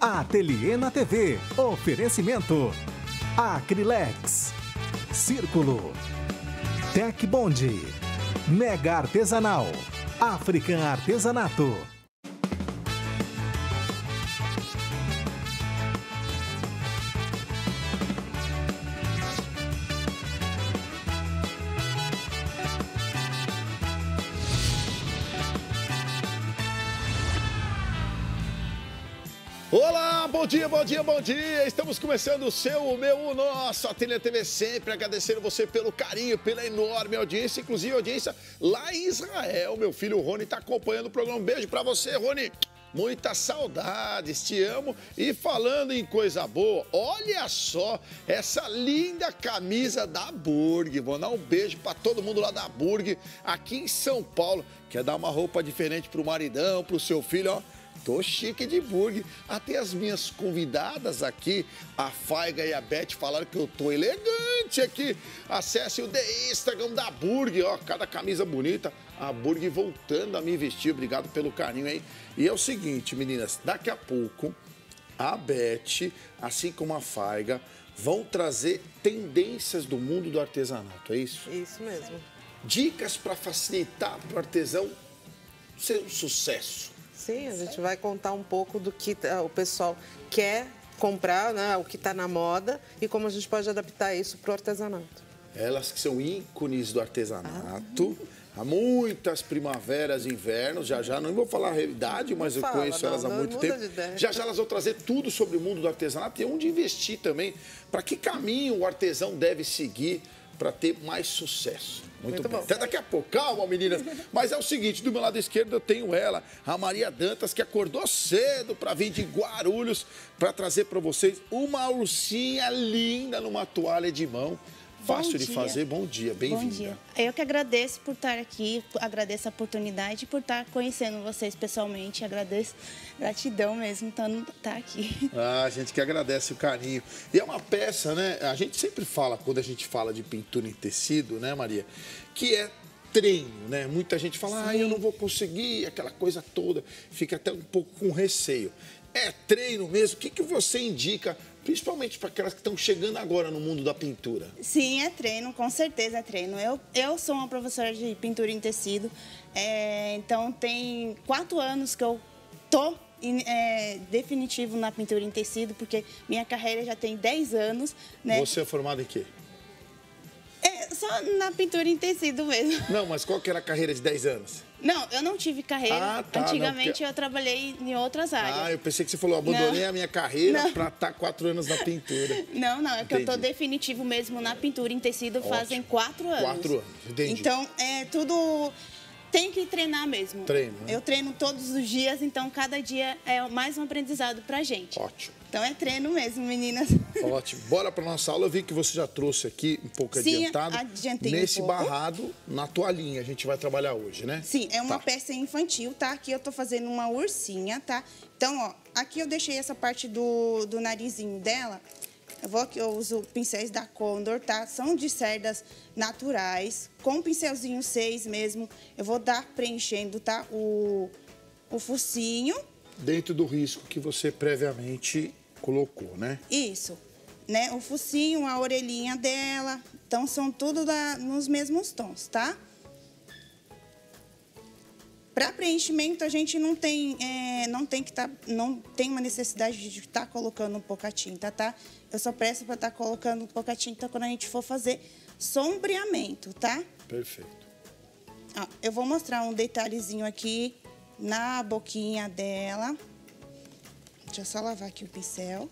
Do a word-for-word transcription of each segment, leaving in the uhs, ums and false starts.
Ateliê na T V. Oferecimento. Acrilex. Círculo. Tec Bond. Mega Artesanal. African Artesanato. Olá, bom dia, bom dia, bom dia. Estamos começando o seu, o meu, o nosso Ateliê T V, sempre agradecendo você pelo carinho, pela enorme audiência, inclusive audiência lá em Israel. Meu filho Rony está acompanhando o programa. Um beijo para você, Rony. Muitas saudades, te amo. E falando em coisa boa, olha só essa linda camisa da Burg. Vou dar um beijo para todo mundo lá da Burg, aqui em São Paulo. Quer dar uma roupa diferente pro maridão, pro seu filho, ó. Tô chique de Burg. Até as minhas convidadas aqui, a Faiga e a Beth, falaram que eu tô elegante aqui. Acesse o The Instagram da Burg, ó, cada camisa bonita. A Burg voltando a me vestir. Obrigado pelo carinho aí. E é o seguinte, meninas, daqui a pouco a Beth, assim como a Faiga, vão trazer tendências do mundo do artesanato, é isso? Isso mesmo. Dicas para facilitar para o artesão ser um sucesso. Sim, a gente vai contar um pouco do que o pessoal quer comprar, né, o que está na moda e como a gente pode adaptar isso para o artesanato. Elas que são ícones do artesanato, ah. há muitas primaveras e invernos, já já, não vou falar a realidade, mas não eu fala, conheço não, elas há muito tempo. Já já elas vão trazer tudo sobre o mundo do artesanato e onde investir também, para que caminho o artesão deve seguir para ter mais sucesso. Muito, Muito bom. Até daqui a pouco. Calma, meninas. Mas é o seguinte, do meu lado esquerdo eu tenho ela, a Maria Dantas, que acordou cedo para vir de Guarulhos para trazer para vocês uma ursinha linda numa toalha de mão. Fácil de fazer. Bom dia, bem-vinda. Bom dia. Eu que agradeço por estar aqui, agradeço a oportunidade, por estar conhecendo vocês pessoalmente. Agradeço, gratidão mesmo, então estar aqui. Ah, a gente que agradece o carinho. E é uma peça, né? A gente sempre fala, quando a gente fala de pintura em tecido, né, Maria? Que é treino, né? Muita gente fala, ah, eu não vou conseguir, aquela coisa toda. Fica até um pouco com receio. É treino mesmo? O que, que você indica, principalmente para aquelas que estão chegando agora no mundo da pintura? Sim, é treino, com certeza é treino. Eu, eu sou uma professora de pintura em tecido, é, então tem quatro anos que eu tô é, definitivo na pintura em tecido, porque minha carreira já tem dez anos, né? Você é formada em quê? É, só na pintura em tecido mesmo. Não, mas qual que era a carreira de dez anos? Não, eu não tive carreira. Ah, tá, Antigamente não, porque... eu trabalhei em outras áreas. Ah, eu pensei que você falou, abandonei não. a minha carreira para estar quatro anos na pintura. Não, não, é que entendi. Eu tô definitivo mesmo na pintura em tecido. Ótimo. Fazem quatro anos. Quatro anos, entendi. Então, é tudo... Tem que treinar mesmo. Treino, né? Eu treino todos os dias, então cada dia é mais um aprendizado pra gente. Ótimo. Então é treino mesmo, meninas. Ótimo. Bora para nossa aula. Eu vi que você já trouxe aqui um pouco Sim, adiantado. Adiantei nesse um pouco. barrado, na toalhinha, a gente vai trabalhar hoje, né? Sim, é uma tá. peça infantil, tá? Aqui eu tô fazendo uma ursinha, tá? Então, ó, aqui eu deixei essa parte do, do narizinho dela. Eu vou aqui, eu uso pincéis da Condor, tá? São de cerdas naturais, com pincelzinho seis mesmo. Eu vou dar preenchendo, tá? O, o focinho. Dentro do risco que você previamente colocou, né? Isso, né? O focinho, a orelhinha dela. Então, são tudo da, nos mesmos tons, tá? Para preenchimento, a gente não tem, é, não tem que tá, não tem uma necessidade de estar tá colocando pouca tinta, tá? Eu só peço para estar tá colocando pouca tinta quando a gente for fazer sombreamento, tá? Perfeito. Ó, eu vou mostrar um detalhezinho aqui na boquinha dela. Deixa eu só lavar aqui o pincel.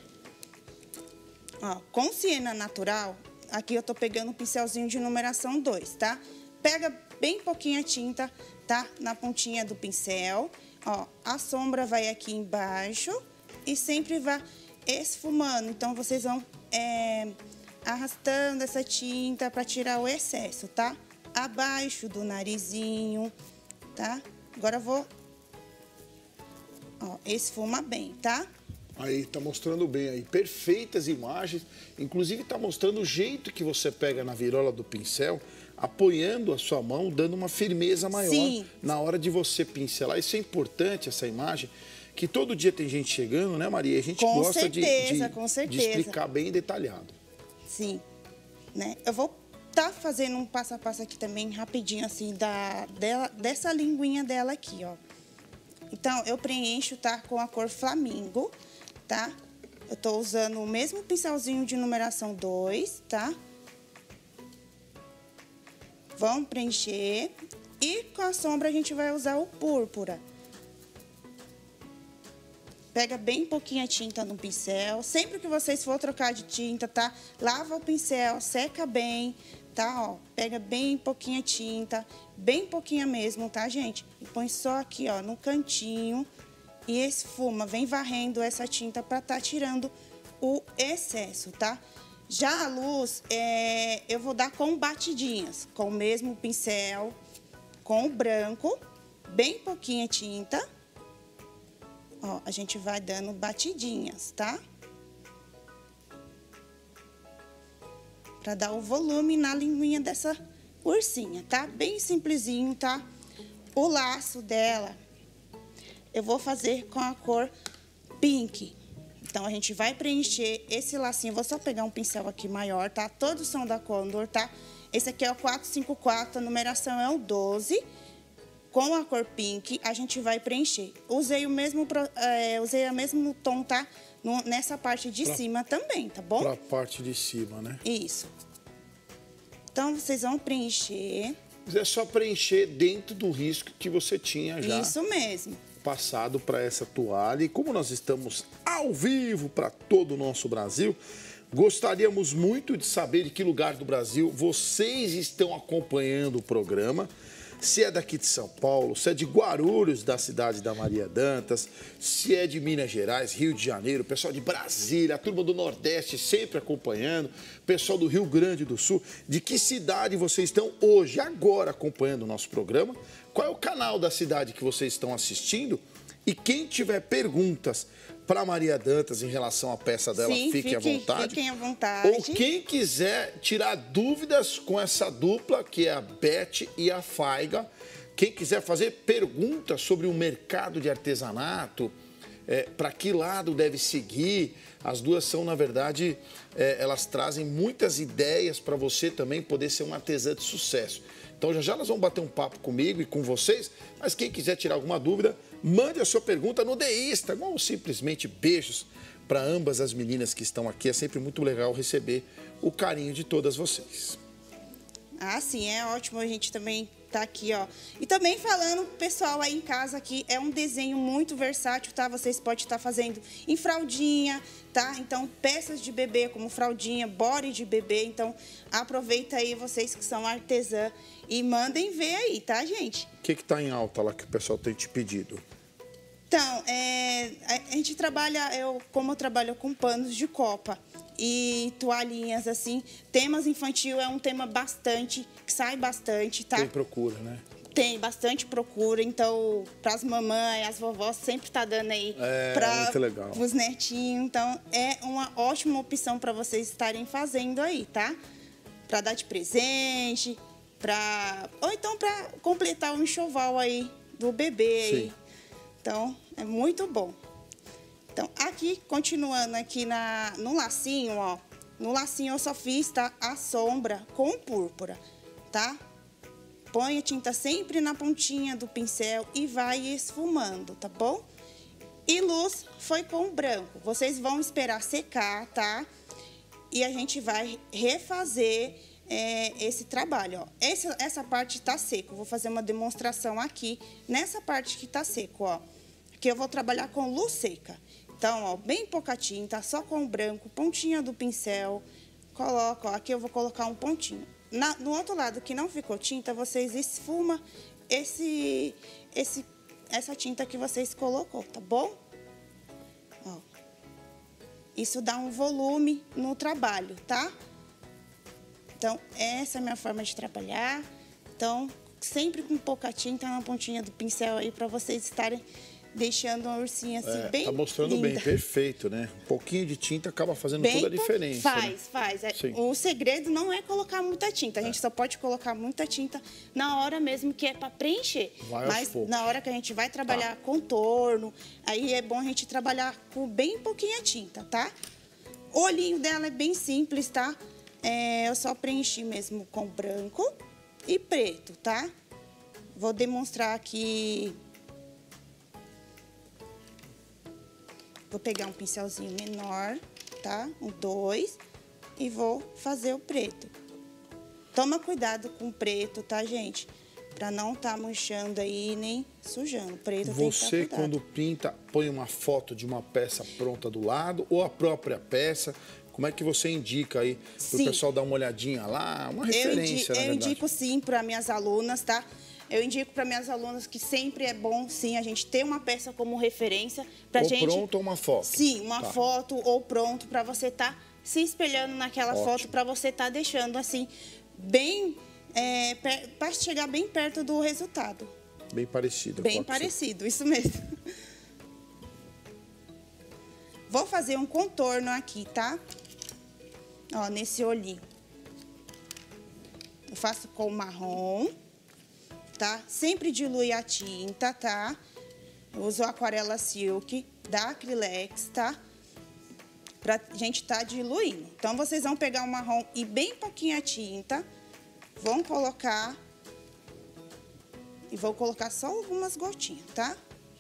Ó, com siena natural, aqui eu tô pegando um pincelzinho de numeração dois, tá? Pega bem pouquinha tinta, tá? Na pontinha do pincel. Ó, a sombra vai aqui embaixo e sempre vai esfumando. Então, vocês vão é, arrastando essa tinta para tirar o excesso, tá? Abaixo do narizinho, tá? Agora eu vou... Ó, esfuma bem, tá? Aí, tá mostrando bem aí, perfeitas imagens. Inclusive, tá mostrando o jeito que você pega na virola do pincel, apoiando a sua mão, dando uma firmeza maior Sim. na hora de você pincelar. Isso é importante, essa imagem, que todo dia tem gente chegando, né, Maria? A gente com gosta certeza, de, de, com certeza. de explicar bem detalhado. Sim. Né? Eu vou estar tá fazendo um passo a passo aqui também, rapidinho, assim, da, dela, dessa linguinha dela aqui, ó. Então, eu preencho, tá, com a cor flamingo, tá? Eu tô usando o mesmo pincelzinho de numeração dois, tá? Vamos preencher. E com a sombra a gente vai usar o púrpura. Pega bem pouquinha tinta no pincel. Sempre que vocês for trocar de tinta, tá? Lava o pincel, seca bem, tá? Ó, pega bem pouquinha tinta, bem pouquinha mesmo, tá, gente? E põe só aqui, ó, no cantinho e esfuma. Vem varrendo essa tinta pra tá tirando o excesso, tá? Já a luz, é, eu vou dar com batidinhas, com o mesmo pincel, com o branco, bem pouquinha tinta. Ó, a gente vai dando batidinhas, tá? Pra dar o volume na linguinha dessa ursinha, tá? Bem simplesinho, tá? O laço dela, eu vou fazer com a cor pink. Então, a gente vai preencher esse lacinho. Vou só pegar um pincel aqui maior, tá? Todos são da Condor, tá? Esse aqui é o quatro cinco quatro, a numeração é o doze. Com a cor pink, a gente vai preencher. Usei o mesmo, é, usei o mesmo tom, tá? No, nessa parte de pra, cima também, tá bom? Pra parte de cima, né? Isso. Então, vocês vão preencher. É só preencher dentro do risco que você tinha já. Isso mesmo. Passado para essa toalha. E como nós estamos ao vivo para todo o nosso Brasil, gostaríamos muito de saber de que lugar do Brasil vocês estão acompanhando o programa. Se é daqui de São Paulo, se é de Guarulhos, da cidade da Maria Dantas, se é de Minas Gerais, Rio de Janeiro, pessoal de Brasília, a turma do Nordeste sempre acompanhando, pessoal do Rio Grande do Sul. De que cidade vocês estão hoje, agora, acompanhando o nosso programa? Qual é o canal da cidade que vocês estão assistindo? E quem tiver perguntas para Maria Dantas em relação à peça dela, Sim, fiquem à vontade. Fiquem à vontade. Ou quem quiser tirar dúvidas com essa dupla, que é a Beth e a Faiga, quem quiser fazer perguntas sobre o mercado de artesanato, é, para que lado deve seguir, as duas são, na verdade, é, elas trazem muitas ideias para você também poder ser uma artesã de sucesso. Então, já já elas vão bater um papo comigo e com vocês, mas quem quiser tirar alguma dúvida, mande a sua pergunta no The Instagram, ou simplesmente beijos para ambas as meninas que estão aqui. É sempre muito legal receber o carinho de todas vocês. Ah, sim, é ótimo a gente também tá aqui, ó. E também falando, pessoal, aí em casa aqui, é um desenho muito versátil, tá? Vocês podem estar fazendo em fraldinha, tá? Então, peças de bebê como fraldinha, body de bebê. Então, aproveita aí vocês que são artesã e mandem ver aí, tá, gente? O que que tá em alta lá que o pessoal tem te pedido? Então, é, a gente trabalha, eu, como eu trabalho com panos de copa e toalhinhas, assim, temas infantil é um tema bastante, que sai bastante, tá? Tem procura, né? Tem bastante procura, então, para as mamães, as vovós, sempre tá dando aí é, para os netinhos. Então, é uma ótima opção para vocês estarem fazendo aí, tá? Para dar de presente, para ou então para completar o enxoval aí do bebê aí. Sim. Então, é muito bom. Então, aqui, continuando aqui na, no lacinho, ó. No lacinho eu só fiz, tá? A sombra com púrpura, tá? Põe a tinta sempre na pontinha do pincel e vai esfumando, tá bom? E luz foi com branco. Vocês vão esperar secar, tá? E a gente vai refazer é, esse trabalho, ó. Esse, essa parte tá seco. Vou fazer uma demonstração aqui nessa parte que tá seco, ó. Que eu vou trabalhar com luz seca. Então, ó, bem pouca tinta, só com o branco, pontinha do pincel. Coloca, ó, aqui eu vou colocar um pontinho. Na, no outro lado que não ficou tinta, vocês esfumam esse, esse, essa tinta que vocês colocou, tá bom? Ó. Isso dá um volume no trabalho, tá? Então, essa é a minha forma de trabalhar. Então, sempre com pouca tinta na pontinha do pincel aí, para vocês estarem deixando uma ursinha assim É, bem tá mostrando linda. bem, perfeito, né? Um pouquinho de tinta acaba fazendo Bem toda a po- diferença. Faz, né? faz. É, Sim. o segredo não é colocar muita tinta. A gente só pode colocar muita tinta na hora mesmo que é para preencher. Vai aos Mas poucos. na hora que a gente vai trabalhar contorno, aí é bom a gente trabalhar com bem pouquinha tinta, tá? O olhinho dela é bem simples, tá? É, eu só preenchi mesmo com branco e preto, tá? Vou demonstrar aqui. Vou pegar um pincelzinho menor, tá? Um dois. E vou fazer o preto. Toma cuidado com o preto, tá, gente? Pra não tá manchando aí, nem sujando. O preto tem que Você, estar cuidado. quando pinta, põe uma foto de uma peça pronta do lado ou a própria peça? Como é que você indica aí pro Sim. pessoal dar uma olhadinha lá? Uma Eu, indi referência, na eu verdade. indico sim para minhas alunas, tá? Eu indico para minhas alunas que sempre é bom, sim, a gente ter uma peça como referência pra Ou gente. pronto ou uma foto? Sim, uma Tá. foto ou pronto para você estar se espelhando naquela Ótimo. foto, para você estar deixando assim bem é, para chegar bem perto do resultado. Bem parecido. Bem com a que você- parecido, isso mesmo. Vou fazer um contorno aqui, tá? Ó, nesse olhinho. Eu faço com marrom, tá? Sempre dilui a tinta, tá? Eu uso aquarela silk da Acrylex, tá? Pra gente tá diluindo. Então, vocês vão pegar o marrom e bem pouquinha tinta, vão colocar e vou colocar só algumas gotinhas, tá?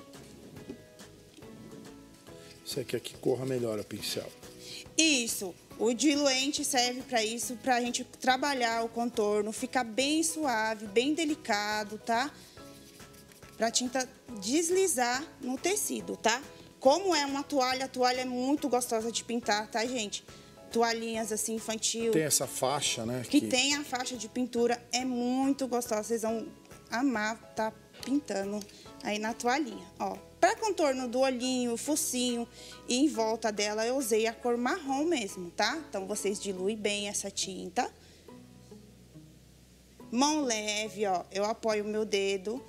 Você quer que corra melhor o pincel. Isso, o diluente serve para isso, para a gente trabalhar o contorno, ficar bem suave, bem delicado, tá? Para a tinta deslizar no tecido, tá? Como é uma toalha, a toalha é muito gostosa de pintar, tá, gente? Toalhinhas assim, infantil. Tem essa faixa, né? Que tem a faixa de pintura, é muito gostosa. Vocês vão amar tá pintando aí na toalhinha, ó. Para contorno do olhinho, focinho e em volta dela, eu usei a cor marrom mesmo, tá? Então, vocês diluem bem essa tinta. Mão leve, ó. Eu apoio o meu dedo,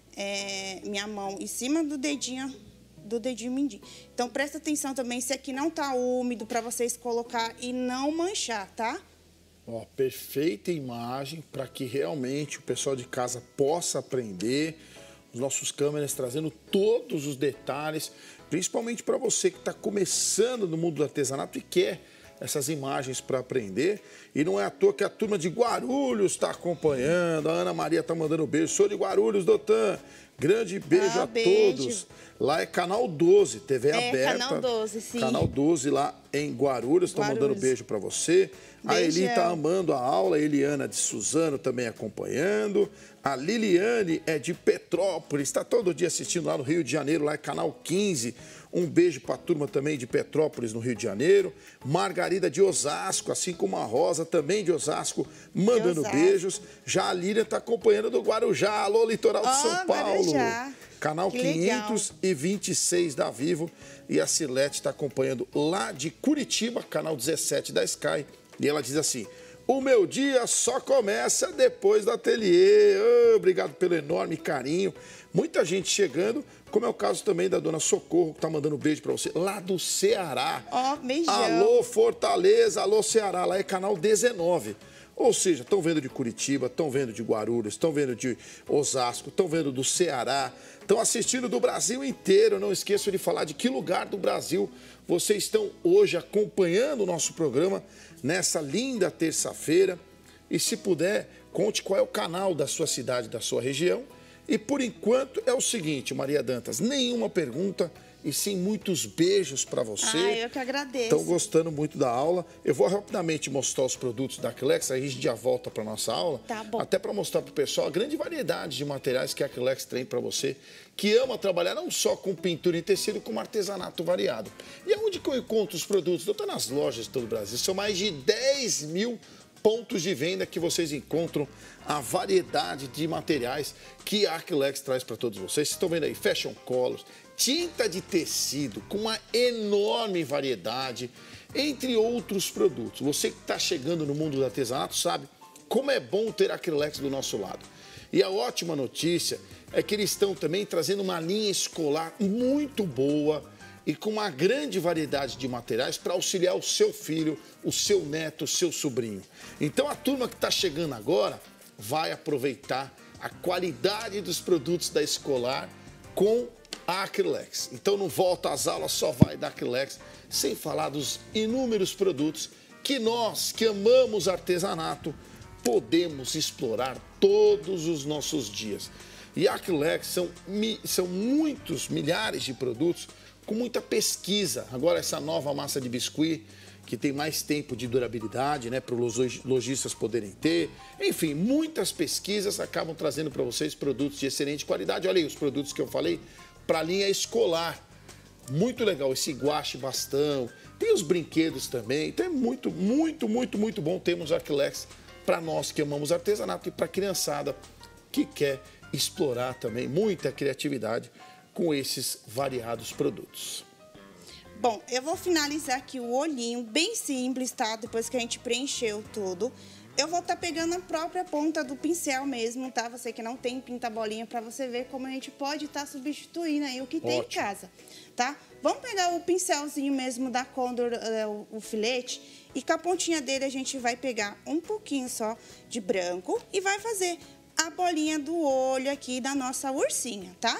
é, minha mão em cima do dedinho, do dedinho mindinho. Então, presta atenção também se aqui não tá úmido para vocês colocar e não manchar, tá? Ó, perfeita imagem para que realmente o pessoal de casa possa aprender. Os nossos câmeras trazendo todos os detalhes, principalmente para você que está começando no mundo do artesanato e quer essas imagens para aprender. E não é à toa que a turma de Guarulhos está acompanhando. A Ana Maria está mandando um beijo. Sou de Guarulhos, Dotan. Grande beijo Ah, a beijo. todos. Lá é Canal doze, T V É, aberta. Canal doze, sim. Canal doze lá em Guarulhos. Estão mandando Guarulhos. beijo para você. A Eli Beijão. está amando a aula. A Eliana de Suzano também acompanhando. A Liliane é de Petrópolis. Está todo dia assistindo lá no Rio de Janeiro. Lá é Canal quinze. Um beijo para a turma também de Petrópolis, no Rio de Janeiro. Margarida de Osasco, assim como a Rosa, também de Osasco, mandando Osasco. beijos. Já a Lilian está acompanhando do Guarujá. Alô, litoral de Ó, São Paulo. Guarujá. Canal Que legal. quinhentos e vinte e seis da Vivo. E a Silete está acompanhando lá de Curitiba, canal dezessete da Sky. E ela diz assim: o meu dia só começa depois do ateliê. Oh, obrigado pelo enorme carinho. Muita gente chegando, como é o caso também da dona Socorro, que está mandando um beijo para você, lá do Ceará. Ó, beijão. Alô, Fortaleza, alô, Ceará, lá é canal dezenove. Ou seja, estão vendo de Curitiba, estão vendo de Guarulhos, estão vendo de Osasco, estão vendo do Ceará, estão assistindo do Brasil inteiro. Não esqueçam de falar de que lugar do Brasil vocês estão hoje acompanhando o nosso programa nessa linda terça-feira. E se puder, conte qual é o canal da sua cidade, da sua região. E por enquanto é o seguinte, Maria Dantas, nenhuma pergunta e sim muitos beijos para você. Ah, eu que agradeço. Estão gostando muito da aula. Eu vou rapidamente mostrar os produtos da Acrylex, aí a gente já volta para nossa aula. Tá bom. Até para mostrar para o pessoal a grande variedade de materiais que a Acrylex tem para você, que ama trabalhar não só com pintura em tecido, como artesanato variado. E aonde que eu encontro os produtos? Eu estou nas lojas de todo o Brasil. São mais de dez mil pontos de venda que vocês encontram a variedade de materiais que a Acrylex traz para todos vocês. Vocês estão vendo aí fashion colors, tinta de tecido com uma enorme variedade, entre outros produtos. Você que está chegando no mundo do artesanato sabe como é bom ter a Acrylex do nosso lado. E a ótima notícia é que eles estão também trazendo uma linha escolar muito boa e com uma grande variedade de materiais para auxiliar o seu filho, o seu neto, o seu sobrinho. Então a turma que está chegando agora vai aproveitar a qualidade dos produtos da Escolar com a Acrylex. Então não volta às aulas, só vai da Acrylex, sem falar dos inúmeros produtos que nós, que amamos artesanato, podemos explorar todos os nossos dias. E a Acrylex são, são muitos, milhares de produtos com muita pesquisa. Agora essa nova massa de biscuit, que tem mais tempo de durabilidade, né, para os lojistas poderem ter. Enfim, muitas pesquisas acabam trazendo para vocês produtos de excelente qualidade. Olha aí os produtos que eu falei para a linha escolar. Muito legal esse guache bastão. Tem os brinquedos também. Então é muito, muito, muito, muito bom termos a Acrylex para nós que amamos artesanato e para a criançada que quer explorar também muita criatividade com esses variados produtos. Bom, eu vou finalizar aqui o olhinho, bem simples, tá? Depois que a gente preencheu tudo. Eu vou estar tá pegando a própria ponta do pincel mesmo, tá? Você que não tem pinta-bolinha, para você ver como a gente pode estar tá substituindo aí o que tem Ótimo. Em casa, tá? Vamos pegar o pincelzinho mesmo da Condor, uh, o, o filete, e com a pontinha dele a gente vai pegar um pouquinho só de branco e vai fazer a bolinha do olho aqui da nossa ursinha, tá?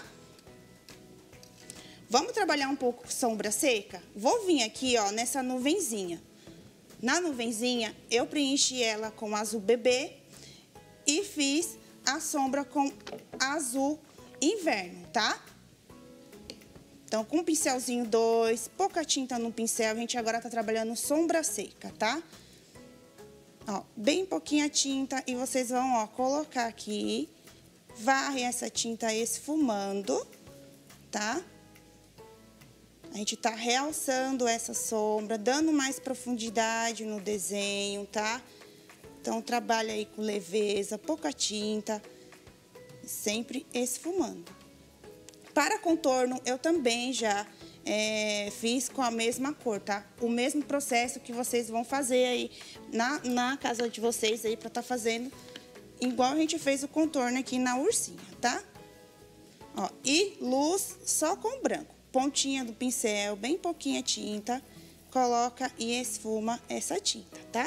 Vamos trabalhar um pouco com sombra seca? Vou vir aqui, ó, nessa nuvenzinha. Na nuvenzinha, eu preenchi ela com azul bebê e fiz a sombra com azul inverno, tá? Então, com o pincelzinho dois, pouca tinta no pincel, a gente agora tá trabalhando sombra seca, tá? Ó, bem pouquinha tinta e vocês vão, ó, colocar aqui, varre essa tinta esfumando, tá? A gente tá realçando essa sombra, dando mais profundidade no desenho, tá? Então, trabalha aí com leveza, pouca tinta, sempre esfumando. Para contorno, eu também já é, fiz com a mesma cor, tá? O mesmo processo que vocês vão fazer aí na, na casa de vocês aí, pra tá fazendo igual a gente fez o contorno aqui na ursinha, tá? Ó, e luz só com branco. Pontinha do pincel, bem pouquinha tinta, coloca e esfuma essa tinta, tá?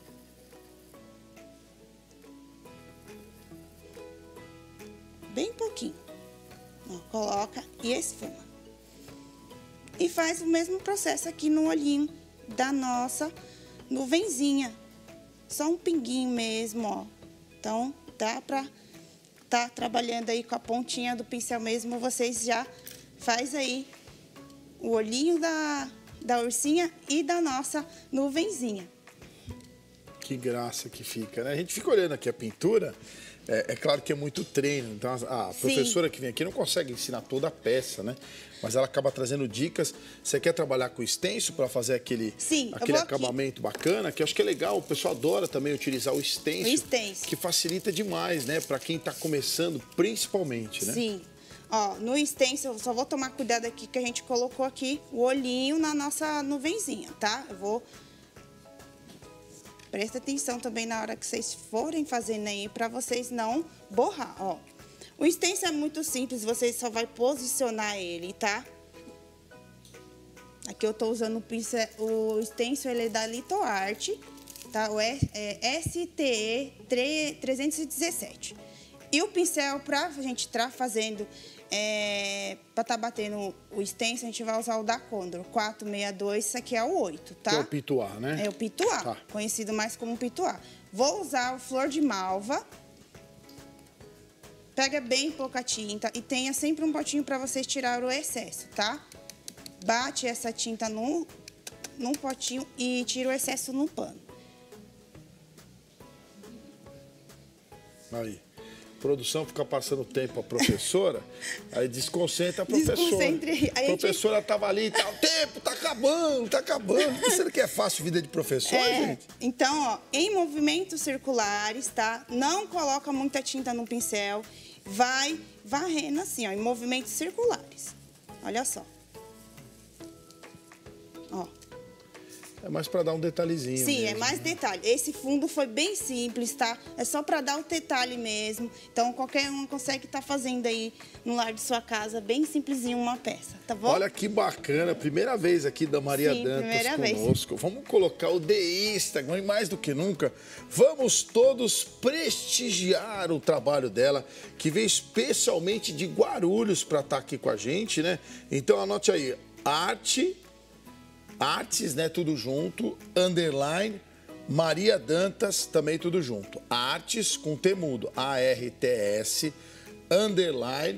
Bem pouquinho. Ó, coloca e esfuma. E faz o mesmo processo aqui no olhinho da nossa nuvenzinha. Só um pinguinho mesmo, ó. Então, dá pra tá trabalhando aí com a pontinha do pincel mesmo, vocês já faz aí o olhinho da, da ursinha e da nossa nuvenzinha. Que graça que fica, né? A gente fica olhando aqui a pintura, é, é claro que é muito treino, então a, a professora que vem aqui não consegue ensinar toda a peça, né? Mas ela acaba trazendo dicas. Você quer trabalhar com stencil para fazer aquele, Sim, aquele acabamento aqui. Bacana, que eu acho que é legal, o pessoal adora também utilizar o stencil, o stencil. Que facilita demais, né? Para quem está começando, principalmente, né? Sim. Ó, no stencil, eu só vou tomar cuidado aqui que a gente colocou aqui o olhinho na nossa nuvenzinha, tá? Eu vou... Presta atenção também na hora que vocês forem fazendo aí, pra vocês não borrar, ó. O stencil é muito simples, vocês só vai posicionar ele, tá? Aqui eu tô usando o, pincel, o stencil, ele é da Little Art, tá? O é, é S T E trezentos e dezessete. E o pincel, pra gente estar fazendo, é, pra tá batendo o stencil, a gente vai usar o da Condor, quatrocentos e sessenta e dois, isso aqui é o oito, tá? Que é o pituá, né? É o pituá, tá. Conhecido mais como pituá. Vou usar o flor de malva. Pega bem pouca tinta e tenha sempre um potinho pra vocês tirar o excesso, tá? Bate essa tinta num, num potinho e tira o excesso no pano. Aí. Produção fica passando tempo a professora, aí desconcentra a professora. Desconcentre. A professora gente... tava ali e tal, tempo, tá acabando, tá acabando. Será que é fácil vida de professor, é, gente? Então, ó, em movimentos circulares, tá? Não coloca muita tinta no pincel, vai varrendo assim, ó, em movimentos circulares. Olha só. Ó. É mais para dar um detalhezinho. Sim, mesmo, é mais né? detalhe. Esse fundo foi bem simples, tá? É só para dar o detalhe mesmo. Então, qualquer um consegue estar fazendo aí no lar de sua casa, bem simplesinho, uma peça, tá bom? Olha que bacana, primeira vez aqui da Maria Sim, primeira Dantas vez. conosco. Vamos colocar o The Instagram, e mais do que nunca, vamos todos prestigiar o trabalho dela, que veio especialmente de Guarulhos para estar aqui com a gente, né? Então anote aí, arte... Artes, né, tudo junto, underline, Maria Dantas, também tudo junto. Artes com T mudo, A R T S, underline,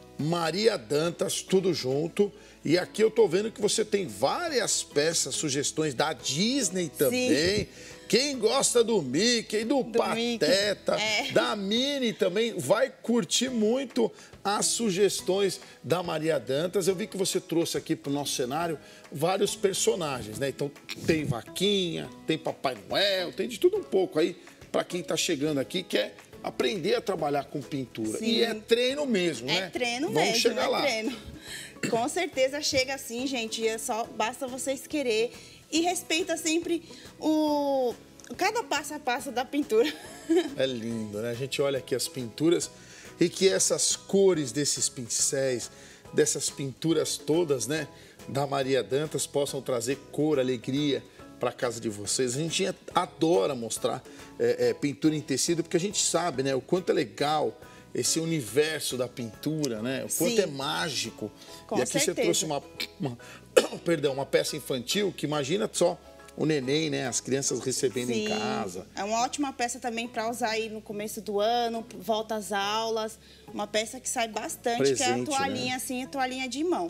Maria Dantas, tudo junto. E aqui eu tô vendo que você tem várias peças, sugestões da Disney também. Sim. Quem gosta do Mickey, do, do Pateta, Mickey. É. Da Minnie também, vai curtir muito as sugestões da Maria Dantas. Eu vi que você trouxe aqui para o nosso cenário vários personagens, né? Então tem vaquinha, tem Papai Noel, tem de tudo um pouco aí para quem está chegando aqui, quer aprender a trabalhar com pintura. Sim. E é treino mesmo, é né? É treino Vamos mesmo, chegar é lá. treino. Com certeza chega assim, gente, é só, basta vocês querer e respeita sempre o... cada passo a passo da pintura. É lindo, né? A gente olha aqui as pinturas e que essas cores desses pincéis, dessas pinturas todas, né, da Maria Dantas possam trazer cor, alegria para a casa de vocês. A gente adora mostrar é, é, pintura em tecido, porque a gente sabe, né, o quanto é legal esse universo da pintura, né? O quanto Sim. é mágico. Com e aqui certeza. você trouxe uma, uma, perdão, uma peça infantil que imagina só o neném, né? As crianças recebendo Sim. em casa. É uma ótima peça também para usar aí no começo do ano, volta às aulas. Uma peça que sai bastante, Presente, que é a toalhinha, né? Assim, a toalhinha de mão.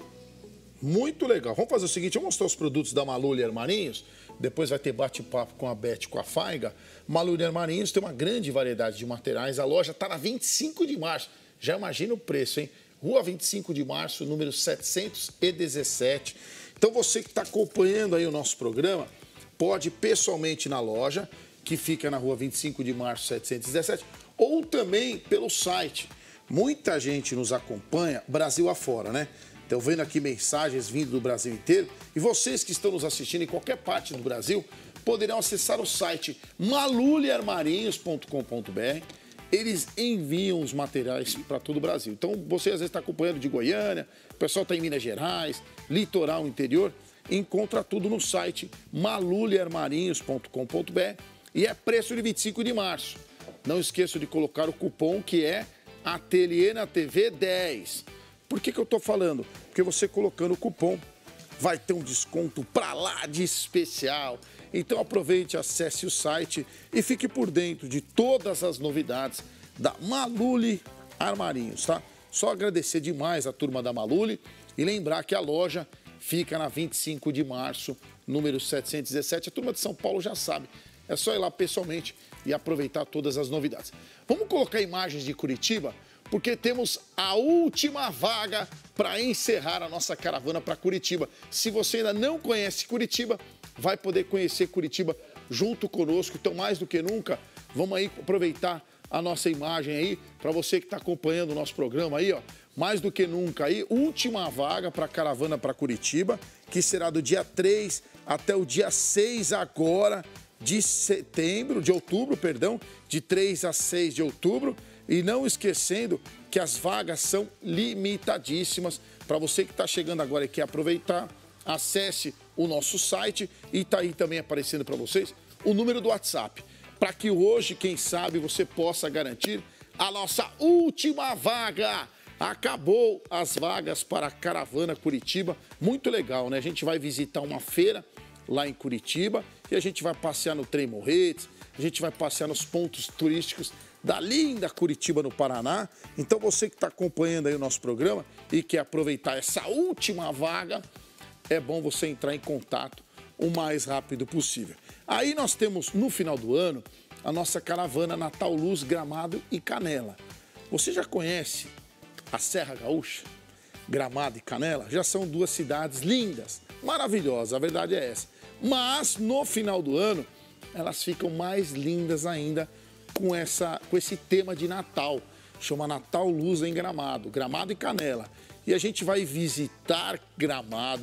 Muito legal. Vamos fazer o seguinte, eu vou mostrar os produtos da Malu e Armarinhos, depois vai ter bate-papo com a Beth, com a Faiga. Malu e Armarinhos tem uma grande variedade de materiais. A loja está na vinte e cinco de março. Já imagina o preço, hein? Rua vinte e cinco de março, número setecentos e dezessete. Então você que está acompanhando aí o nosso programa, pode ir pessoalmente na loja, que fica na rua vinte e cinco de março, setecentos e dezessete, ou também pelo site. Muita gente nos acompanha Brasil afora, né? Estão vendo aqui mensagens vindo do Brasil inteiro. E vocês que estão nos assistindo em qualquer parte do Brasil, poderão acessar o site malule armarinhos ponto com ponto br. Eles enviam os materiais para todo o Brasil. Então, você às vezes está acompanhando de Goiânia, o pessoal está em Minas Gerais, litoral, interior, encontra tudo no site malule armarinhos ponto com ponto br e é preço de vinte e cinco de março. Não esqueça de colocar o cupom que é Ateliê na T V dez. Por que que eu estou falando? Porque você colocando o cupom vai ter um desconto pra lá de especial. Então aproveite, acesse o site e fique por dentro de todas as novidades da Malule Armarinhos, tá? Só agradecer demais a turma da Malule e lembrar que a loja fica na vinte e cinco de março, número setecentos e dezessete. A turma de São Paulo já sabe. É só ir lá pessoalmente e aproveitar todas as novidades. Vamos colocar imagens de Curitiba? Porque temos a última vaga para encerrar a nossa caravana para Curitiba. Se você ainda não conhece Curitiba, vai poder conhecer Curitiba junto conosco. Então, mais do que nunca, vamos aí aproveitar a nossa imagem aí, para você que está acompanhando o nosso programa aí, ó. Mais do que nunca aí, última vaga para a caravana para Curitiba, que será do dia três até o dia seis agora de setembro, de outubro, perdão, de três a seis de outubro. E não esquecendo que as vagas são limitadíssimas. Para você que está chegando agora e quer aproveitar, acesse o nosso site e está aí também aparecendo para vocês o número do WhatsApp. Para que hoje, quem sabe, você possa garantir a nossa última vaga. Acabou as vagas para a Caravana Curitiba. Muito legal, né? A gente vai visitar uma feira lá em Curitiba e a gente vai passear no Trem Morretes, a gente vai passear nos pontos turísticos da linda Curitiba, no Paraná. Então, você que está acompanhando aí o nosso programa e quer aproveitar essa última vaga, é bom você entrar em contato o mais rápido possível. Aí nós temos, no final do ano, a nossa caravana Natal Luz, Gramado e Canela. Você já conhece a Serra Gaúcha? Gramado e Canela já são duas cidades lindas, maravilhosas, a verdade é essa. Mas, no final do ano, elas ficam mais lindas ainda com, essa, com esse tema de Natal. Chama Natal Luz em Gramado, Gramado e Canela. E a gente vai visitar Gramado,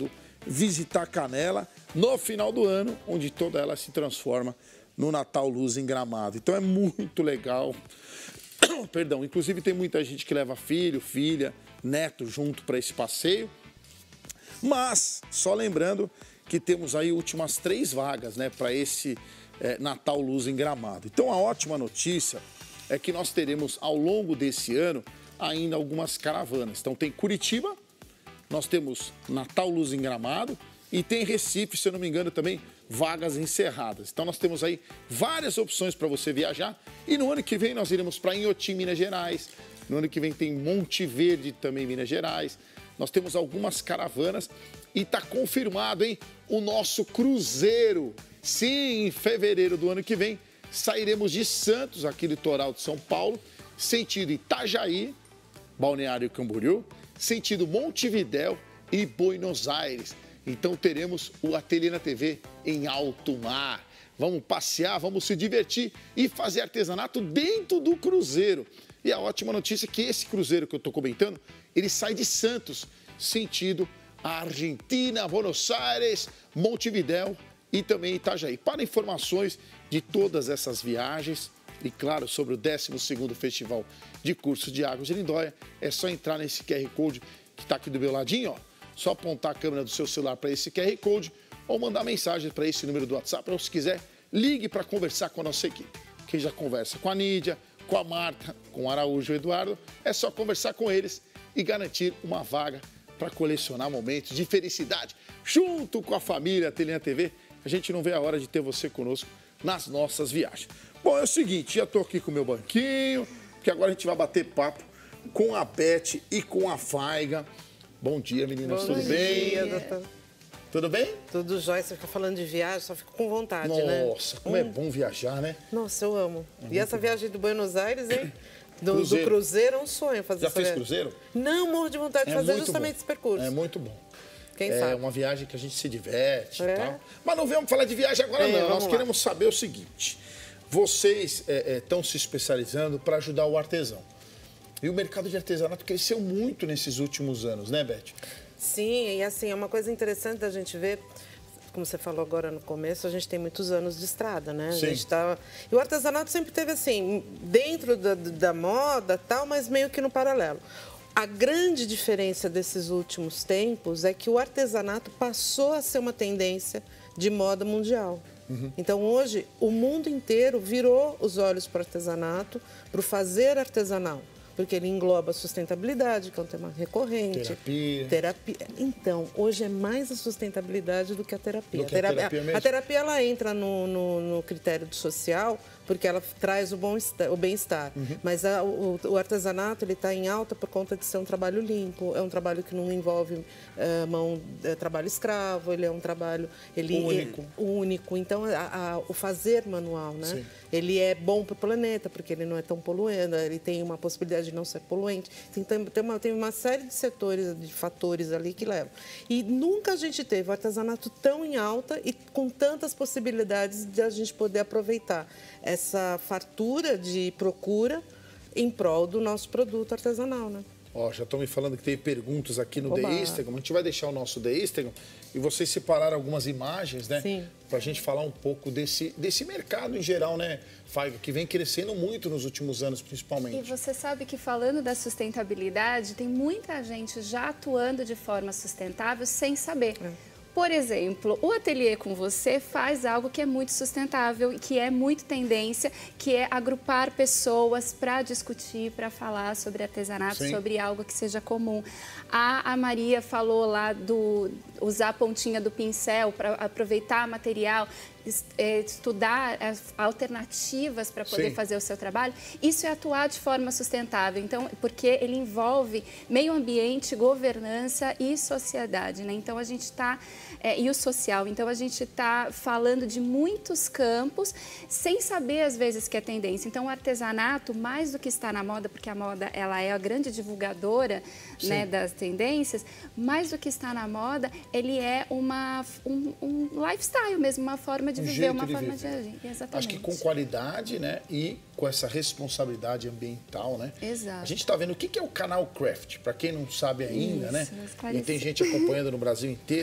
visitar Canela no final do ano, onde toda ela se transforma no Natal Luz em Gramado. Então é muito legal. Perdão, inclusive tem muita gente que leva filho, filha, neto junto para esse passeio. Mas, só lembrando que temos aí últimas três vagas, né, para esse é, Natal Luz em Gramado. Então a ótima notícia é que nós teremos ao longo desse ano ainda algumas caravanas. Então tem Curitiba, nós temos Natal Luz em Gramado e tem Recife, se eu não me engano, também vagas encerradas. Então nós temos aí várias opções para você viajar e no ano que vem nós iremos para Inhotim, Minas Gerais. No ano que vem tem Monte Verde também, Minas Gerais. Nós temos algumas caravanas e está confirmado, hein, o nosso cruzeiro. Sim, em fevereiro do ano que vem sairemos de Santos, aqui litoral de São Paulo, sentido Itajaí, Balneário Camboriú, sentido Montevidéu e Buenos Aires. Então teremos o Ateliê na T V em alto mar. Vamos passear, vamos se divertir e fazer artesanato dentro do cruzeiro. E a ótima notícia é que esse cruzeiro que eu estou comentando, ele sai de Santos, sentido Argentina, Buenos Aires, Montevidéu e também Itajaí. Para informações de todas essas viagens e, claro, sobre o décimo segundo Festival de Cursos de Águas de Lindóia, é só entrar nesse Q R Code que está aqui do meu ladinho, ó. Só apontar a câmera do seu celular para esse Q R Code ou mandar mensagem para esse número do WhatsApp. Ou, se quiser, ligue para conversar com a nossa equipe. Quem já conversa com a Nídia, com a Marta, com o Araújo e o Eduardo, é só conversar com eles e garantir uma vaga para colecionar momentos de felicidade junto com a família Ateliê na T V. A gente não vê a hora de ter você conosco nas nossas viagens. Bom, é o seguinte, já estou aqui com o meu banquinho, que agora a gente vai bater papo com a Beth e com a Faiga. Bom dia, meninas, Bom tudo dia, bem? doutor. Tudo bem? Tudo jóia, você fica falando de viagem, só fico com vontade, Nossa, né? Nossa, como hum. é bom viajar, né? Nossa, eu amo. É e essa bom. viagem do Buenos Aires, hein? Do cruzeiro. do cruzeiro é um sonho fazer Já essa fez viagem. cruzeiro? Não, morro de vontade de é fazer justamente bom. esse percurso. É muito bom. Quem é sabe? É uma viagem que a gente se diverte é. e tal. Mas não vamos falar de viagem agora, é, não. Nós lá. queremos saber o seguinte. Vocês estão é, é, se especializando para ajudar o artesão. E o mercado de artesanato cresceu muito nesses últimos anos, né, Beth? Sim, e assim, é uma coisa interessante da gente ver, como você falou agora no começo, a gente tem muitos anos de estrada, né? Sim. A gente tá... E o artesanato sempre teve assim, dentro da, da moda tal, mas meio que no paralelo. A grande diferença desses últimos tempos é que o artesanato passou a ser uma tendência de moda mundial. Uhum. Então, hoje, o mundo inteiro virou os olhos para o artesanato, para o fazer artesanal. Porque ele engloba a sustentabilidade, que é um tema recorrente. Terapia. Terapia. Então, hoje é mais a sustentabilidade do que a terapia. Do que a terapia, a terapia, a terapia ela entra no, no, no critério do social, porque ela traz o, bom, o bem-estar. Uhum. Mas a, o, o artesanato está em alta por conta de ser um trabalho limpo, é um trabalho que não envolve uh, mão, é, trabalho escravo, ele é um trabalho ele, único. Ele, único. Então, a, a, o fazer manual, né? Sim. Ele é bom para o planeta, porque ele não é tão poluente, ele tem uma possibilidade de não ser poluente. Tem, tem, uma, tem uma série de setores, de fatores ali que levam. E nunca a gente teve o artesanato tão em alta e com tantas possibilidades de a gente poder aproveitar essa fartura de procura em prol do nosso produto artesanal, né? Ó, já estão me falando que tem perguntas aqui no Oba. The Instagram. A gente vai deixar o nosso The Instagram e vocês separaram algumas imagens, né? Sim. Pra gente falar um pouco desse, desse mercado em geral, né, Faiga, que vem crescendo muito nos últimos anos, principalmente. E você sabe que, falando da sustentabilidade, tem muita gente já atuando de forma sustentável sem saber. É. Por exemplo, o Ateliê com Você faz algo que é muito sustentável e que é muito tendência, que é agrupar pessoas para discutir, para falar sobre artesanato, Sim. sobre algo que seja comum. A, a Maria falou lá do usar a pontinha do pincel para aproveitar material, estudar alternativas para poder Sim. fazer o seu trabalho. Isso é atuar de forma sustentável, então, porque ele envolve meio ambiente, governança e sociedade, né? Então, a gente está... É, e o social. Então, a gente está falando de muitos campos sem saber, às vezes, que é tendência. Então, o artesanato, mais do que está na moda, porque a moda ela é a grande divulgadora, né, das tendências, mais do que está na moda, ele é uma, um, um lifestyle mesmo, uma forma de um viver, uma de forma viver. de agir. Exatamente. Acho que com qualidade, né, e com essa responsabilidade ambiental, né? Exato. A gente está vendo o que é o canal Craft, para quem não sabe ainda, Isso, né? E tem gente acompanhando no Brasil inteiro.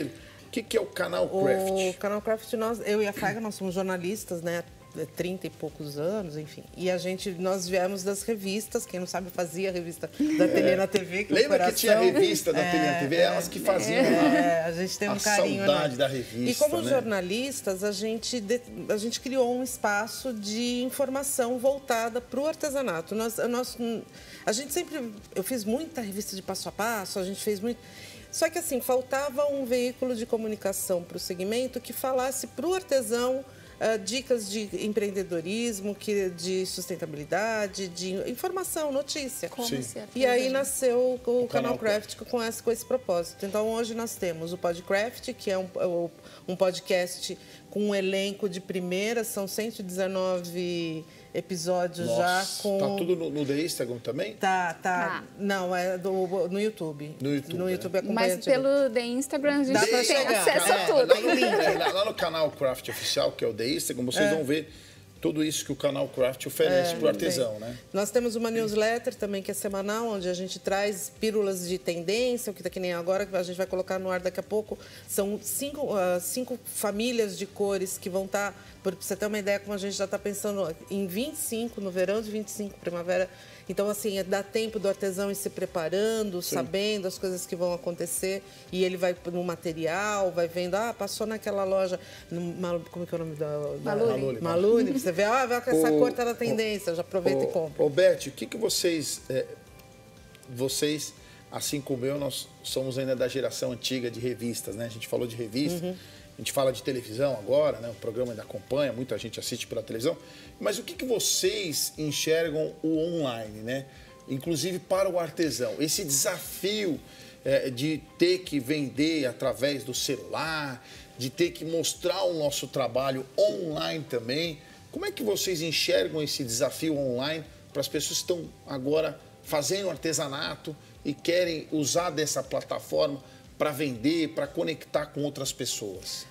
que, que é o Canal Craft? O Canal Craft, nós, eu e a Faiga, nós somos jornalistas, né? trinta e poucos anos, enfim. E a gente, nós viemos das revistas, quem não sabe fazia a revista da Ateliê na T V. Que Lembra coração, que tinha a revista da é, Ateliê na T V? É, elas que faziam. É, a gente tem um a carinho. saudade né? da revista. E como né? jornalistas, a gente, a gente criou um espaço de informação voltada para o artesanato. Nós, nós, a gente sempre. Eu fiz muita revista de passo a passo, a gente fez muito. Só que assim, faltava um veículo de comunicação para o segmento que falasse para o artesão. Uh, dicas de empreendedorismo, que, de sustentabilidade, de informação, notícia. Como ser e aí nasceu o, o Canal Canal Craft com esse, com esse propósito. Então, hoje nós temos o Podcraft, que é um, um podcast com um elenco de primeira, são cento e dezenove episódios. Nossa, já com... Tá tudo no, no The Instagram também? Tá, tá. Ah. Não, é do, no YouTube. No YouTube, no YouTube né? Mas pelo The Instagram a gente Dá tem chegar. acesso é, a tudo. Lá no, é, lá no Canal Craft Oficial, que é o The Instagram, vocês é. vão ver tudo isso que o Canal Craft oferece é, para o artesão, né? Nós temos uma newsletter também que é semanal, onde a gente traz pílulas de tendência, o que está que nem agora, que a gente vai colocar no ar daqui a pouco. São cinco, uh, cinco famílias de cores que vão estar, tá, para você ter uma ideia, como a gente já está pensando em vinte e cinco, no verão de vinte e cinco, primavera. Então, assim, dá tempo do artesão ir se preparando, Sim. sabendo as coisas que vão acontecer. E ele vai no material, vai vendo, ah, passou naquela loja, no, como que é o nome da... da Malune. Malune. Você vê, ah, essa o, cor está na tendência, o, já aproveita o, e compra. Ô, Beth, o que, que vocês... É, vocês, assim como eu, nós somos ainda da geração antiga de revistas, né? A gente falou de revista, uhum. a gente fala de televisão agora, né? O programa ainda acompanha, muita gente assiste pela televisão. Mas o que, que vocês enxergam o online, né? Inclusive para o artesão? Esse desafio é, de ter que vender através do celular, de ter que mostrar o nosso trabalho online também. Como é que vocês enxergam esse desafio online para as pessoas que estão agora fazendo artesanato e querem usar dessa plataforma para vender, para conectar com outras pessoas?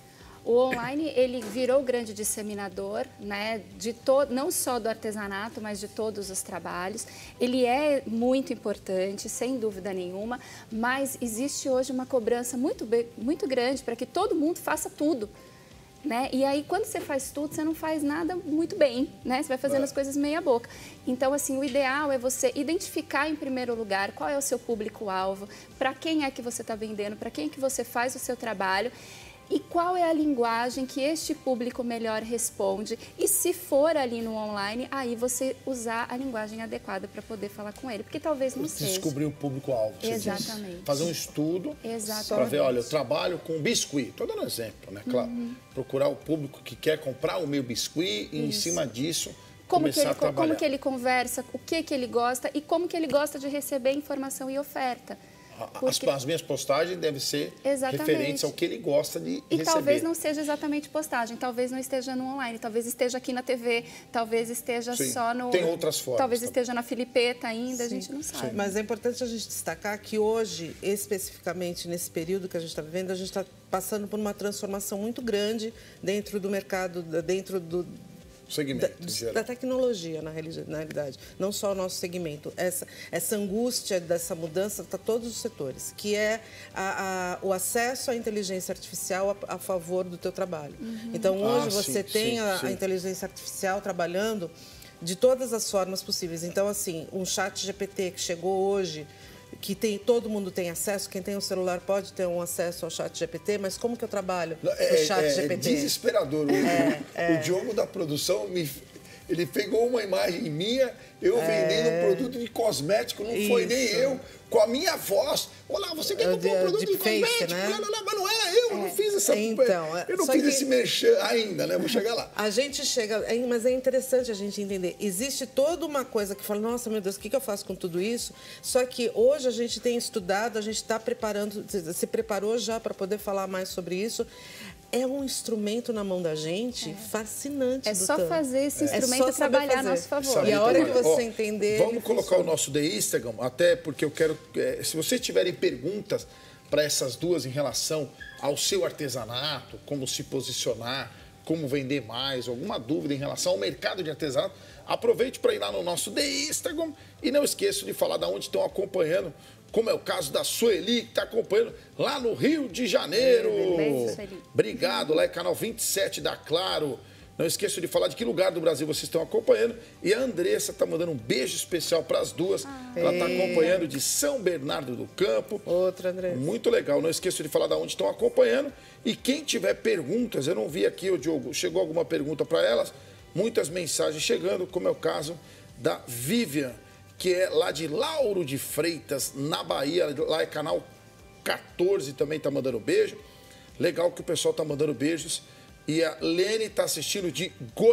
O online, ele virou o grande disseminador, né, de todo, não só do artesanato, mas de todos os trabalhos. Ele é muito importante, sem dúvida nenhuma, mas existe hoje uma cobrança muito, muito grande para que todo mundo faça tudo. Né? E aí, quando você faz tudo, você não faz nada muito bem, né? Você vai fazendo é. as coisas meia boca. Então, assim, o ideal é você identificar, em primeiro lugar, qual é o seu público-alvo, para quem é que você está vendendo, para quem é que você faz o seu trabalho e qual é a linguagem que este público melhor responde. E se for ali no online, aí você usar a linguagem adequada para poder falar com ele, porque talvez não seja. Descobrir o público-alvo. Exatamente. Fazer um estudo para ver, olha, eu trabalho com biscuit. Estou dando um exemplo, né? Claro. Uhum. Procurar o público que quer comprar o meu biscuit e, Isso. em cima disso, como começar que ele, a trabalhar. Como que ele conversa, o que, que ele gosta e como que ele gosta de receber informação e oferta. Porque... As, as minhas postagens devem ser Exatamente. referentes ao que ele gosta de e receber. E talvez não seja exatamente postagem, talvez não esteja no online, talvez esteja aqui na T V, talvez esteja Sim. só no... Tem outras formas. Talvez também. esteja na Filipeta ainda, Sim. a gente não sabe. Sim. Mas é importante a gente destacar que hoje, especificamente nesse período que a gente está vivendo, a gente está passando por uma transformação muito grande dentro do mercado, dentro do... segmento, da, da tecnologia, na realidade. Não só o nosso segmento. Essa, essa angústia dessa mudança está em todos os setores, que é a, a, o acesso à inteligência artificial a, a favor do teu trabalho. Uhum. Então, hoje, ah, você sim, tem sim, a, sim. a inteligência artificial trabalhando de todas as formas possíveis. Então, assim, um chat G P T que chegou hoje, que tem, todo mundo tem acesso, quem tem um celular pode ter um acesso ao chat G P T, mas como que eu trabalho no é, chat é, G P T? É desesperador. O, é, é. o Diogo da produção, me, ele pegou uma imagem minha, eu é. vendendo um produto de cosmético, não Isso. foi nem eu, com a minha voz. Olá, você quer comprar um produto de, de face, cosmético? Né? Não, não, não, mas não era eu, é. eu não fiz essa... Então, eu não fiz que... esse merchan ainda, né? Vou chegar lá. A gente chega... Mas é interessante a gente entender. Existe toda uma coisa que fala, nossa, meu Deus, o que eu faço com tudo isso? Só que hoje a gente tem estudado, a gente está preparando, se preparou já para poder falar mais sobre isso. É um instrumento na mão da gente é. fascinante. É só fazer esse instrumento é e trabalhar a nosso favor. Saber e a hora trabalhar. que você Ó, entender... Vamos colocar funciona. o nosso The Instagram, até porque eu quero... É, se vocês tiverem perguntas para essas duas em relação ao seu artesanato, como se posicionar, como vender mais, alguma dúvida em relação ao mercado de artesanato, aproveite para ir lá no nosso The Instagram e não esqueça de falar de onde estão acompanhando como é o caso da Sueli, que está acompanhando lá no Rio de Janeiro. Beijo, Sueli. Obrigado, lá é canal vinte e sete da Claro. Não esqueçam de falar de que lugar do Brasil vocês estão acompanhando. E a Andressa está mandando um beijo especial para as duas. Ah, ela está acompanhando de São Bernardo do Campo. Outra, Andressa. Muito legal. Não esqueçam de falar de onde estão acompanhando. E quem tiver perguntas, eu não vi aqui, o Diogo, chegou alguma pergunta para elas? Muitas mensagens chegando, como é o caso da Vivian, que é lá de Lauro de Freitas, na Bahia. Lá é canal quatorze, também está mandando beijo. Legal que o pessoal está mandando beijos. E a Lene está assistindo de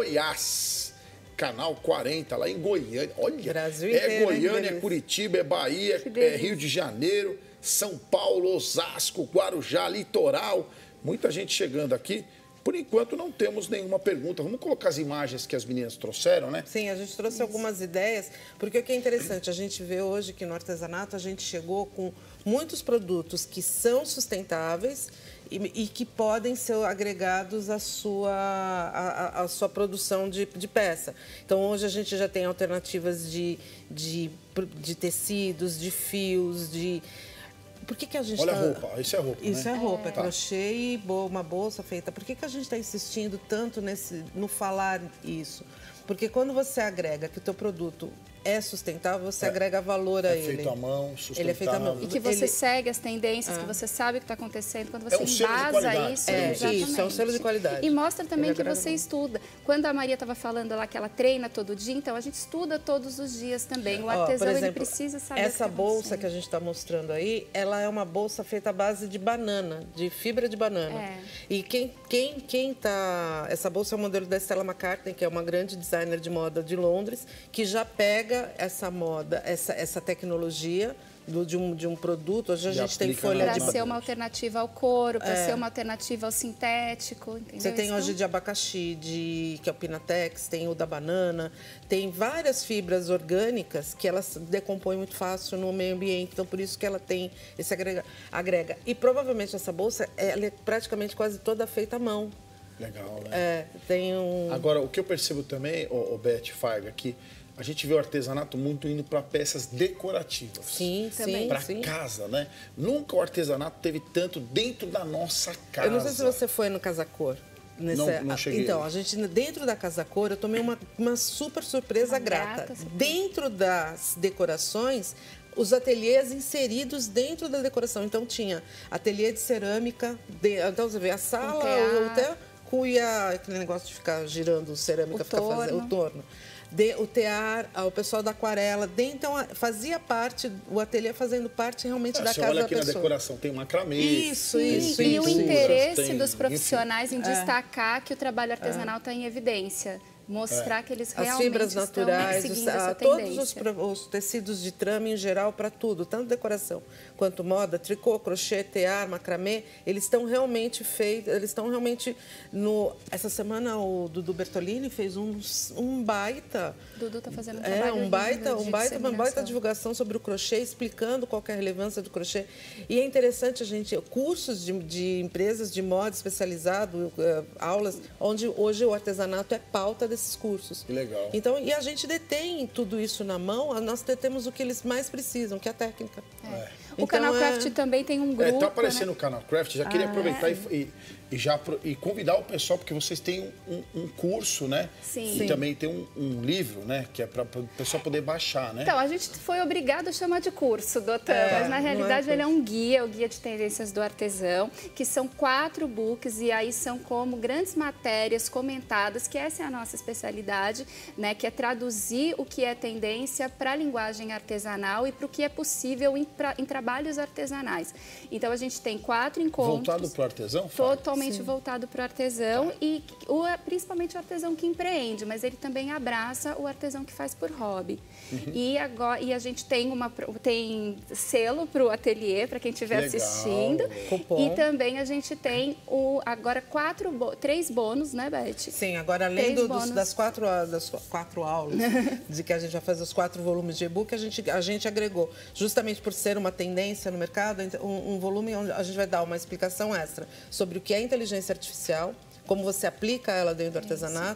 Goiás, canal quarenta, lá em Goiânia. Olha, Brasil é inteiro, Goiânia, hein, é Curitiba, é Bahia, é Rio de Janeiro, São Paulo, Osasco, Guarujá, Litoral. Muita gente chegando aqui. Por enquanto, não temos nenhuma pergunta. Vamos colocar as imagens que as meninas trouxeram, né? Sim, a gente trouxe algumas ideias, porque o que é interessante, a gente vê hoje que no artesanato a gente chegou com muitos produtos que são sustentáveis e, e que podem ser agregados à sua, à, à sua produção de, de peça. Então, hoje a gente já tem alternativas de, de, de tecidos, de fios, de... Por que que a gente Olha tá... a roupa, isso é roupa, Isso né? é roupa, é, é crochê e uma bolsa feita. Por que que a gente está insistindo tanto nesse, no falar isso? Porque quando você agrega que o teu produto é sustentável, você é. agrega valor a é ele. É feito à mão, sustentável. Ele é feito à mão. E que você ele... segue as tendências, ah. que você sabe o que está acontecendo, quando você é um embasa isso. É, exatamente. isso, é um selo de qualidade. E mostra também ele que você muito. estuda. Quando a Maria estava falando lá que ela treina todo dia, então a gente estuda todos os dias também. O artesão, Ó, exemplo, ele precisa saber essa o que bolsa que a gente está mostrando aí, ela é uma bolsa feita à base de banana, de fibra de banana. É. E quem, quem, quem tá... Essa bolsa é o modelo da Stella McCartney, que é uma grande designer de moda de Londres, que já pega essa moda, essa, essa tecnologia do, de, um, de um produto. Hoje a Já gente tem aplica folha na- de... Para ser uma alternativa ao couro, para É. ser uma alternativa ao sintético, entendeu? Você tem Então, hoje de abacaxi, de, que é o Pinatex, tem o da banana, tem várias fibras orgânicas que elas decompõem muito fácil no meio ambiente, então por isso que ela tem esse agrega. agrega. E provavelmente essa bolsa, ela é praticamente quase toda feita à mão. Legal, né? É, tem um... Agora, o que eu percebo também, ô, ô Beth Farga, que a gente vê o artesanato muito indo para peças decorativas. Sim, Também. sim, Para sim. casa, né? Nunca o artesanato teve tanto dentro da nossa casa. Eu não sei se você foi no Casa Cor. Nesse... Não- não cheguei. Então, a gente, dentro da Casa Cor, eu tomei uma, uma super surpresa Uma grata. grata surpresa. Dentro das decorações, os ateliês inseridos dentro da decoração. Então, tinha ateliê de cerâmica, de... então você vê a sala, tear. o até cuia, aquele negócio de ficar girando cerâmica, O ficar fazendo torno. o torno. De, o tear, o pessoal da aquarela, de, então a- fazia parte, o ateliê fazendo parte realmente Ah, da você casa olha da aqui na pessoa. decoração, tem macramê. Isso, tem isso, E o isso. interesse tem- dos enfim. profissionais em destacar que o trabalho artesanal está em evidência. Mostrar que eles As realmente fibras estão naturais, os, seguindo a- essa todos os, tendência. pro- os tecidos de trame em geral para tudo, tanto decoração quanto moda, tricô, crochê, tear, macramê, eles estão realmente feitos, eles estão realmente no... Essa semana o Dudu Bertolini fez um, um baita... Dudu está fazendo um É, trabalho um baita, lindo de um baita, uma baita disseminação. divulgação sobre o crochê, explicando qual que é a relevância do crochê. E é interessante a gente, cursos de, de empresas de moda especializado, eh, aulas, onde hoje o artesanato é pauta desses cursos. Que legal. Então, e a gente detém tudo isso na mão, nós detemos o que eles mais precisam, que é a técnica. É. O Então, Canal é- Craft também tem um grupo. É, tá aparecendo né? o Canal Craft, já queria Ah, aproveitar é. e, e, e já pro- e convidar o pessoal, porque vocês têm um, um curso, né? Sim. E Sim. também tem um, um livro, né? Que é para o pessoal poder baixar, né? Então, a gente foi obrigado a chamar de curso, doutor, É, mas na não é realidade ele é curso. um guia, o Guia de Tendências do Artesão, que são quatro books e aí são como grandes matérias comentadas, que essa é a nossa especialidade, né, que é traduzir o que é tendência para a linguagem artesanal e para o que é possível em, pra, em trabalhos artesanais. Então, a gente tem quatro encontros. Voltado para o artesão? Fábio? Totalmente voltado para o artesão e o, principalmente o artesão que empreende, mas ele também abraça o artesão que faz por hobby. Uhum. E, agora, e a gente tem, uma, tem selo para o ateliê, para quem estiver Legal. assistindo. Cupom. E também a gente tem o, agora quatro, bo- três bônus, né, Beth? Sim, agora além Três do- dos- bônus. das, quatro, das quatro aulas, de que a gente vai fazer os quatro volumes de e-book, a gente, a gente agregou, justamente por ser uma tendência no mercado, um, um volume onde a gente vai dar uma explicação extra sobre o que é inteligência artificial, como você aplica ela dentro do artesanato,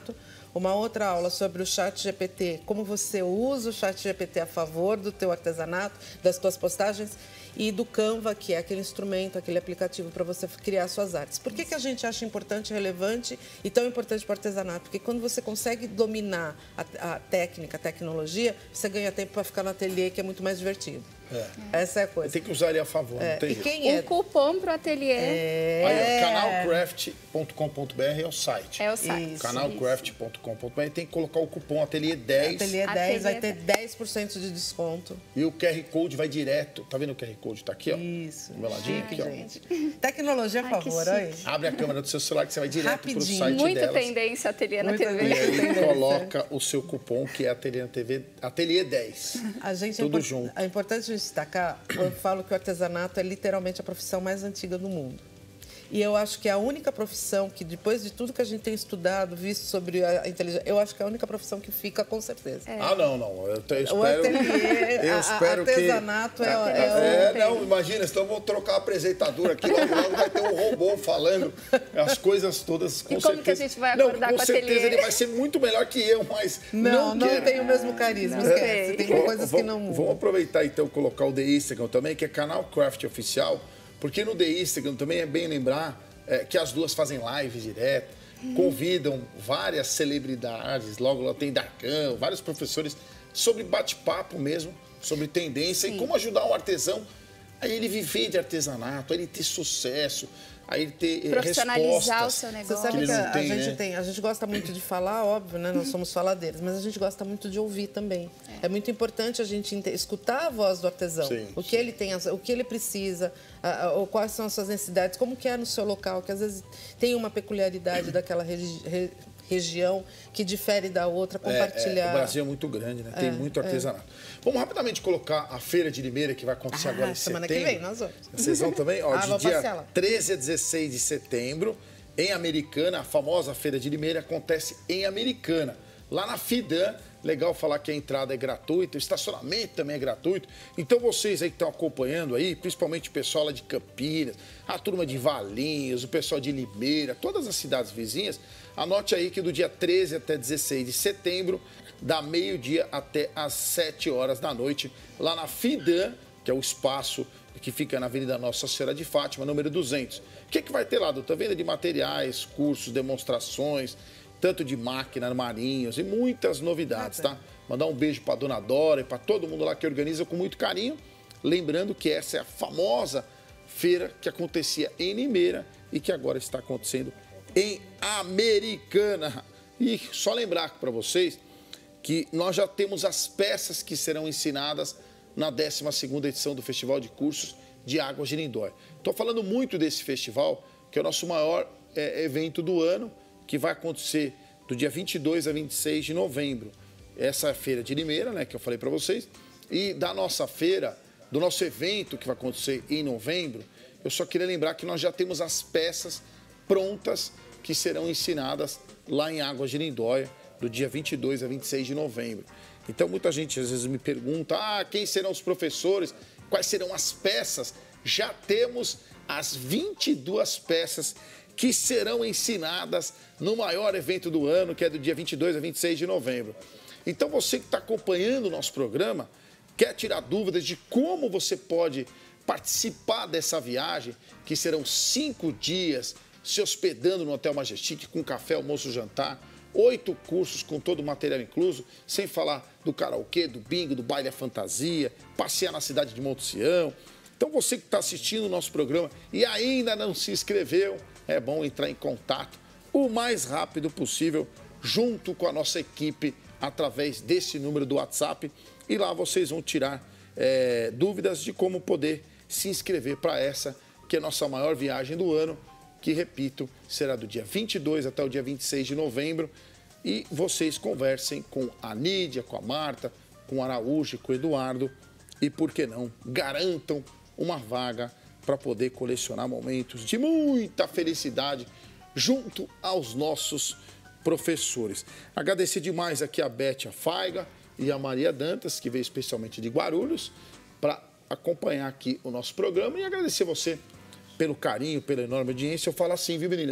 uma outra aula sobre o chat G P T, como você usa o chat G P T a favor do teu artesanato, das tuas postagens, e do Canva, que é aquele instrumento, aquele aplicativo para você criar suas artes. Por que, que a gente acha importante, relevante e tão importante para o artesanato? Porque quando você consegue dominar a, a técnica, a tecnologia, você ganha tempo para ficar no ateliê, que é muito mais divertido. É. Essa é a coisa. Tem que usar ele a favor, é. não tem E quem é? O cupom para o ateliê. É. Aí, canal craft ponto com ponto br é o site. É o site. canal craft ponto com ponto br tem que colocar o cupom ateliê dez. Ateliê dez vai ter dez por cento de desconto. E o Q R Code vai direto. Tá vendo o Q R Code? Tá aqui, ó. Isso. Do meu ladinho Chique, aqui, ó. gente. Tecnologia a Ai, favor, olha aí. Abre a câmera do seu celular que você vai direto Rapidinho. pro site Muito delas. tendência ateliê na Muita T V. E aí Tendência. coloca o seu cupom, que é Ateliê na T V, Ateliê dez. A gente Tudo é, import... junto. é importante destacar, eu falo que o artesanato é literalmente a profissão mais antiga do mundo. E eu acho que é a única profissão que, depois de tudo que a gente tem estudado, visto sobre a inteligência, eu acho que é a única profissão que fica, com certeza. É. Ah, não, não. Eu, te- eu espero, O ateliê, eu a- espero artesanato que... é, É, é, é, não, imagina, então vamos trocar a apresentadora aqui, logo, logo vai ter um robô falando as coisas todas, com E como certeza. que a gente vai Não, acordar com com o certeza ateliê? ele vai ser muito melhor que eu, mas Não, não, não quero. tem o mesmo carisma, Não esquece. tem. Tem Vamos- coisas que vamos- não Vamos mudam. aproveitar então colocar o The Instagram também, que é canal Craft Oficial, porque no The Instagram também é bem lembrar é, que as duas fazem live direto, convidam várias celebridades, logo lá tem Darcão, vários professores, sobre bate-papo mesmo, sobre tendência e como ajudar um artesão a ele viver de artesanato, a ele ter sucesso, a ele ter eh, Profissionalizar respostas o seu Você negócio. sabe ele que não a, a tem, gente né? tem, a gente gosta muito de falar, óbvio, né? Nós somos faladeiros, mas a gente gosta muito de ouvir também. É, muito importante a gente ente- escutar a voz do artesão, Sim, o que ele tem, o que ele precisa, a- a- ou quais são as suas necessidades, como que é no seu local, que às vezes tem uma peculiaridade daquela regi- re- região que difere da outra, compartilhar. É, é, o Brasil é muito grande, né? Tem muito artesanato. Vamos rapidamente colocar a Feira de Limeira, que vai acontecer Ah, agora em semana setembro. que vem, nós vamos. Vocês vão também? Ó, Ah, vou de dia passear lá. treze a dezesseis de setembro, em Americana, a famosa Feira de Limeira acontece em Americana. Lá na Fidan, legal falar que a entrada é gratuita, o estacionamento também é gratuito. Então vocês aí que estão acompanhando aí, principalmente o pessoal lá de Campinas, a turma de Valinhos, o pessoal de Limeira, todas as cidades vizinhas, anote aí que do dia treze até dezesseis de setembro, da meio-dia até às sete horas da noite, lá na Fidan, que é o espaço que fica na Avenida Nossa Senhora de Fátima, número duzentos. O que, que vai ter lá, doutor? Venda de materiais, cursos, demonstrações, tanto de máquina, marinhos e muitas novidades, tá? Mandar um beijo para dona Dora e para todo mundo lá que organiza com muito carinho. Lembrando que essa é a famosa feira que acontecia em Limeira e que agora está acontecendo em Americana. E só lembrar para vocês que nós já temos as peças que serão ensinadas na décima segunda edição do Festival de Cursos de Águas de Lindóia. Estou falando muito desse festival, que é o nosso maior é, evento do ano, que vai acontecer do dia vinte e dois a vinte e seis de novembro. Essa é a feira de Limeira, né, que eu falei para vocês. E da nossa feira, do nosso evento que vai acontecer em novembro, eu só queria lembrar que nós já temos as peças prontas que serão ensinadas lá em Águas de Lindóia, do dia vinte e dois a vinte e seis de novembro. Então, muita gente às vezes me pergunta, ah, quem serão os professores, quais serão as peças? Já temos as vinte e duas peças que serão ensinadas no maior evento do ano, que é do dia vinte e dois a vinte e seis de novembro. Então, você que está acompanhando o nosso programa, quer tirar dúvidas de como você pode participar dessa viagem, que serão cinco dias se hospedando no Hotel Majestic, com café, almoço, jantar, oito cursos com todo o material incluso, sem falar do karaokê, do bingo, do baile à fantasia, passear na cidade de Monte Sião. Então, você que está assistindo o nosso programa e ainda não se inscreveu, é bom entrar em contato o mais rápido possível junto com a nossa equipe através desse número do WhatsApp e lá vocês vão tirar é, dúvidas de como poder se inscrever para essa, que é a nossa maior viagem do ano, que, repito, será do dia vinte e dois até o dia vinte e seis de novembro. E vocês conversem com a Nídia, com a Marta, com o Araújo, com o Eduardo e, por que não, garantam uma vaga para poder colecionar momentos de muita felicidade junto aos nossos professores. Agradecer demais aqui a Bétia Faiga e a Maria Dantas, que veio especialmente de Guarulhos, para acompanhar aqui o nosso programa e agradecer você pelo carinho, pela enorme audiência. Eu falo assim, viu, meninas?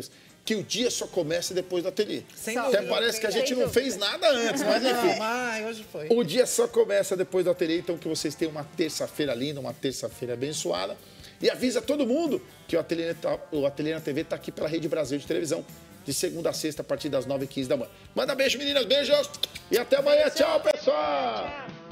que o dia só começa depois do ateliê. Sem Até dúvida. parece que a gente Sem não dúvida. fez nada antes, mas enfim. Ai, hoje foi. O dia só começa depois do ateliê, então que vocês tenham uma terça-feira linda, uma terça-feira abençoada. E avisa todo mundo que o Ateliê, tá, o Ateliê na T V está aqui pela Rede Brasil de televisão, de segunda a sexta, a partir das nove e quinze da manhã. Manda beijo, meninas, beijos. E até amanhã. Tchau, pessoal.